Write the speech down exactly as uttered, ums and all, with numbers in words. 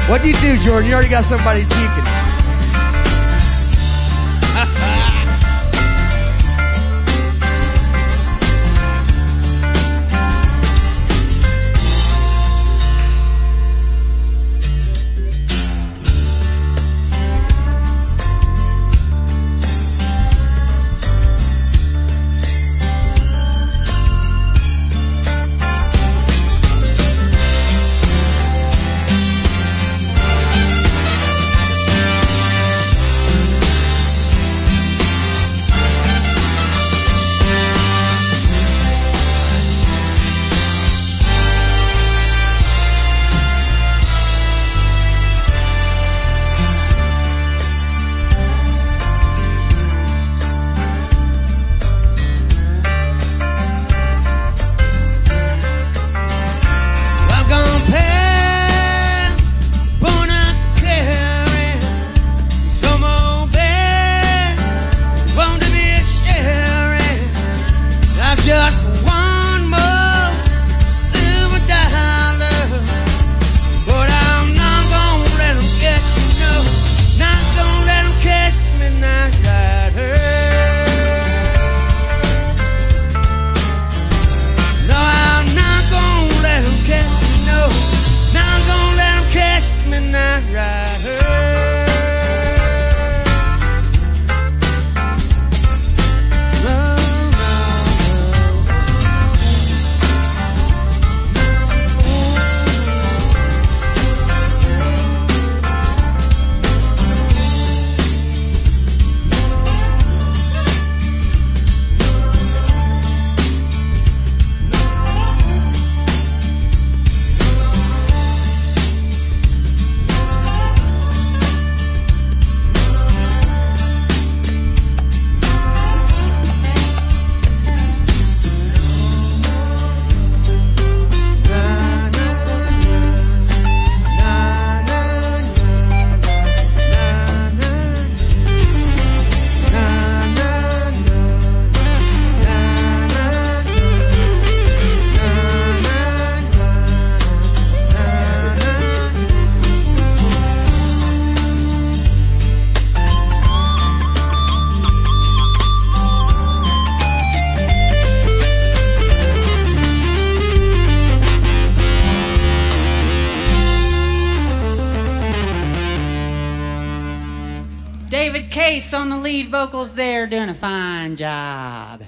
What'd you do, Jordan? You already got somebody puking. Just one more silver dollar, but I'm not gonna let them catch me, no, not gonna let them catch me, midnight rider. No, I'm not gonna let them catch me, no, not gonna let them catch me, midnight rider. David Case on the lead vocals there, doing a fine job.